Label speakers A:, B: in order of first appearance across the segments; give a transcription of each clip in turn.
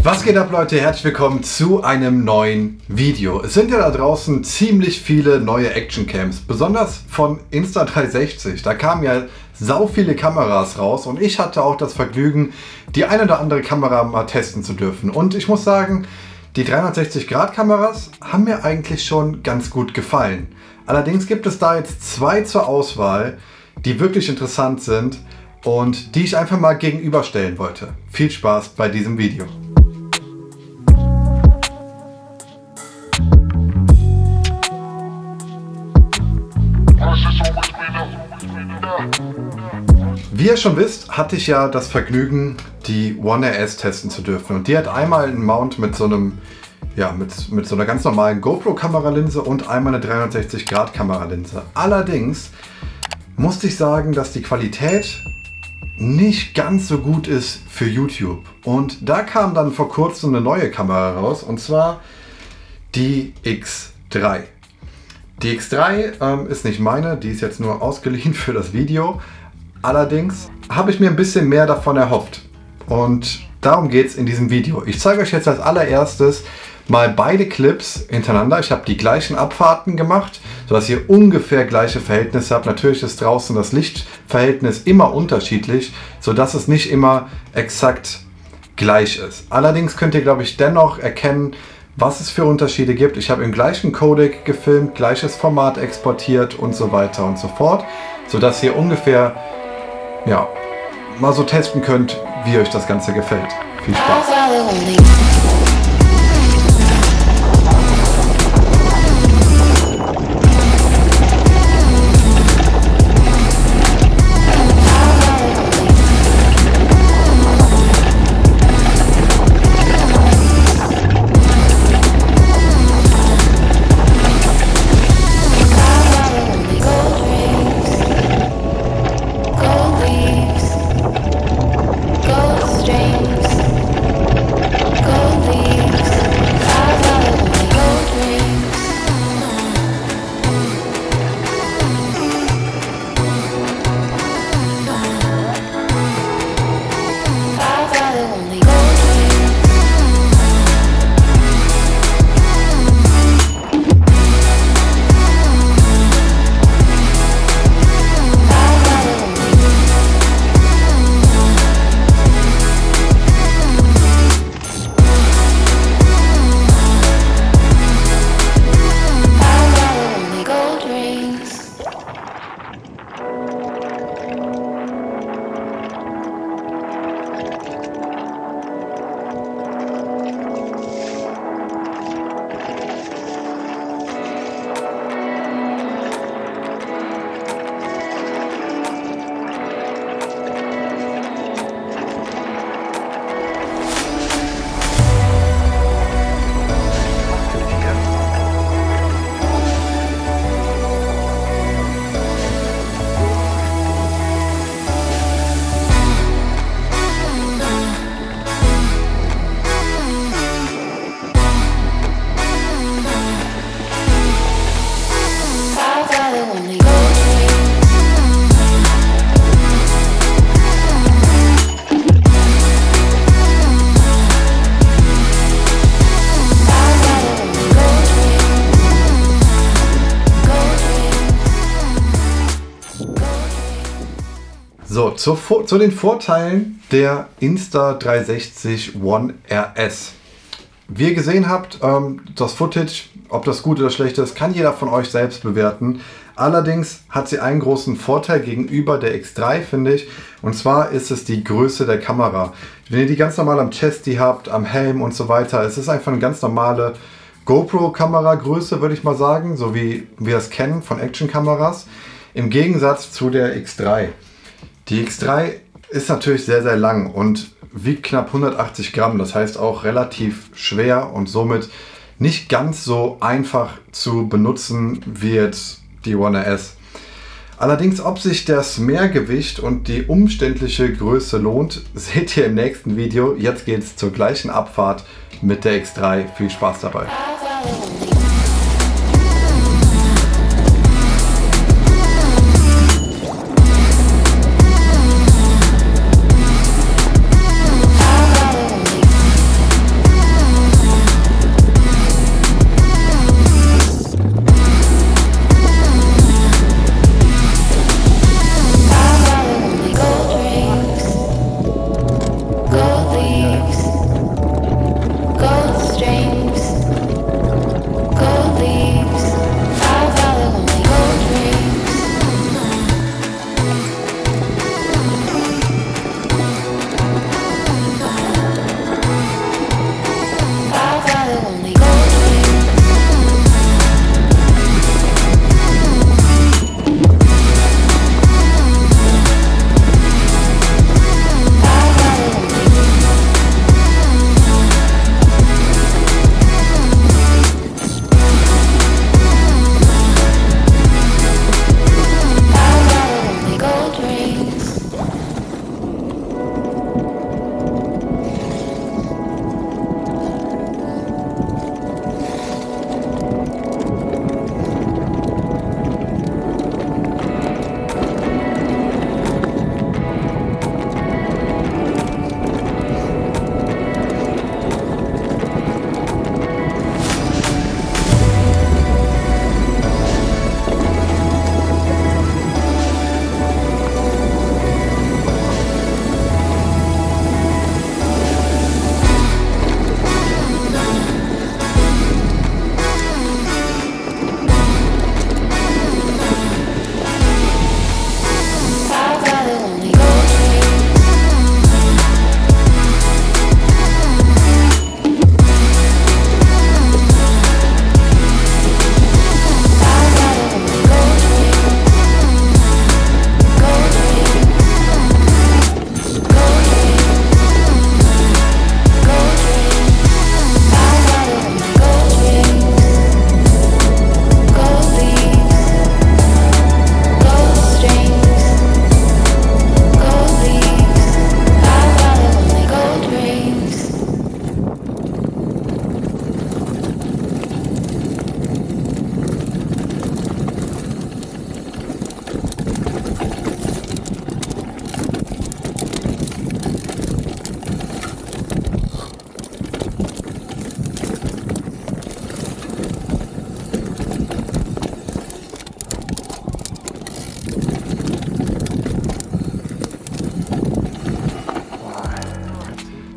A: Was geht ab, Leute? Herzlich willkommen zu einem neuen Video. Es sind ja da draußen ziemlich viele neue Actioncams, besonders von Insta360. Da kamen ja sau viele Kameras raus und ich hatte auch das Vergnügen, die eine oder andere Kamera mal testen zu dürfen. Und ich muss sagen, die 360-Grad-Kameras haben mir eigentlich schon ganz gut gefallen. Allerdings gibt es da jetzt zwei zur Auswahl, die wirklich interessant sind und die ich einfach mal gegenüberstellen wollte. Viel Spaß bei diesem Video. Wie ihr schon wisst, hatte ich ja das Vergnügen, die One RS testen zu dürfen. Und die hat einmal einen Mount mit so einem, mit so einer ganz normalen GoPro-Kameralinse und einmal eine 360-Grad-Kameralinse. Allerdings musste ich sagen, dass die Qualität nicht ganz so gut ist für YouTube. Und da kam dann vor kurzem eine neue Kamera raus, und zwar die X3. Die X3 ist nicht meine, die ist jetzt nur ausgeliehen für das Video. Allerdings habe ich mir ein bisschen mehr davon erhofft. Und darum geht es in diesem Video. Ich zeige euch jetzt als allererstes mal beide Clips hintereinander. Ich habe die gleichen Abfahrten gemacht, sodass ihr ungefähr gleiche Verhältnisse habt. Natürlich ist draußen das Lichtverhältnis immer unterschiedlich, sodass es nicht immer exakt gleich ist. Allerdings könnt ihr, glaube ich, dennoch erkennen, was es für Unterschiede gibt. Ich habe im gleichen Codec gefilmt, gleiches Format exportiert und so weiter und so fort, sodass ihr ungefähr mal so testen könnt, wie euch das Ganze gefällt. Viel Spaß! So, zu den Vorteilen der Insta360 One RS. Wie ihr gesehen habt, das Footage, ob das gut oder schlecht ist, kann jeder von euch selbst bewerten. Allerdings hat sie einen großen Vorteil gegenüber der X3, finde ich. Und zwar ist es die Größe der Kamera. Wenn ihr die ganz normal am Chesty habt, am Helm und so weiter, es ist einfach eine ganz normale GoPro-Kameragröße, würde ich mal sagen. So wie wir es kennen von Actionkameras. Im Gegensatz zu der X3. Die X3 ist natürlich sehr, sehr lang und wiegt knapp 180 Gramm. Das heißt auch relativ schwer und somit nicht ganz so einfach zu benutzen wie jetzt die One RS. Allerdings, ob sich das Mehrgewicht und die umständliche Größe lohnt, seht ihr im nächsten Video. Jetzt geht es zur gleichen Abfahrt mit der X3. Viel Spaß dabei!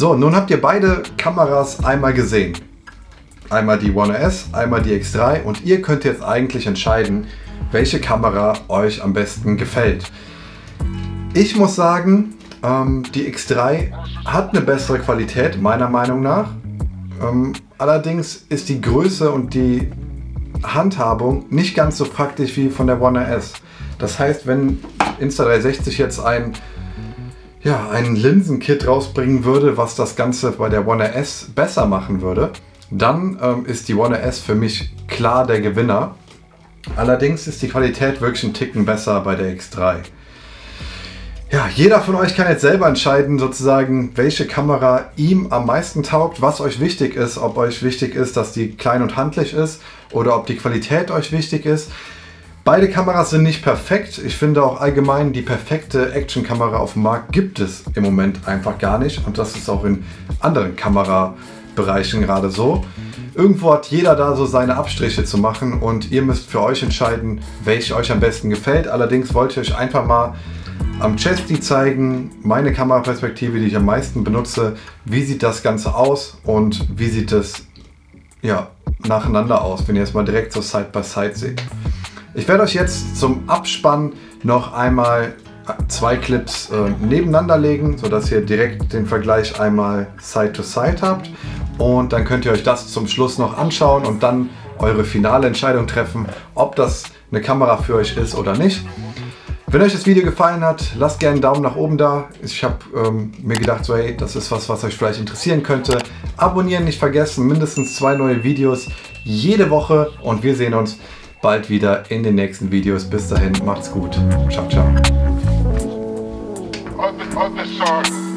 A: So, nun habt ihr beide Kameras einmal gesehen. Einmal die One RS, einmal die X3 und ihr könnt jetzt eigentlich entscheiden, welche Kamera euch am besten gefällt. Ich muss sagen, die X3 hat eine bessere Qualität, meiner Meinung nach. Allerdings ist die Größe und die Handhabung nicht ganz so praktisch wie von der One RS. Das heißt, wenn Insta360 jetzt ein Linsenkit rausbringen würde, was das Ganze bei der One RS besser machen würde, dann ist die One RS für mich klar der Gewinner. Allerdings ist die Qualität wirklich ein Ticken besser bei der X3. Ja, jeder von euch kann jetzt selber entscheiden, sozusagen, welche Kamera ihm am meisten taugt, was euch wichtig ist, ob euch wichtig ist, dass die klein und handlich ist oder ob die Qualität euch wichtig ist. Beide Kameras sind nicht perfekt. Ich finde auch allgemein, die perfekte Actionkamera auf dem Markt gibt es im Moment einfach gar nicht. Und das ist auch in anderen Kamerabereichen gerade so. Irgendwo hat jeder da so seine Abstriche zu machen und ihr müsst für euch entscheiden, welche euch am besten gefällt. Allerdings wollte ich euch einfach mal am Chesty zeigen, meine Kameraperspektive, die ich am meisten benutze. Wie sieht das Ganze aus und wie sieht es nacheinander aus, wenn ihr es mal direkt so Side by Side seht. Ich werde euch jetzt zum Abspann noch einmal 2 Clips nebeneinander legen, sodass ihr direkt den Vergleich einmal Side to Side habt. Und dann könnt ihr euch das zum Schluss noch anschauen und dann eure finale Entscheidung treffen, ob das eine Kamera für euch ist oder nicht. Wenn euch das Video gefallen hat, lasst gerne einen Daumen nach oben da. Ich habe mir gedacht, so hey, das ist was euch vielleicht interessieren könnte. Abonnieren nicht vergessen, mindestens 2 neue Videos jede Woche und wir sehen uns bald wieder in den nächsten Videos. Bis dahin, macht's gut. Ciao, ciao.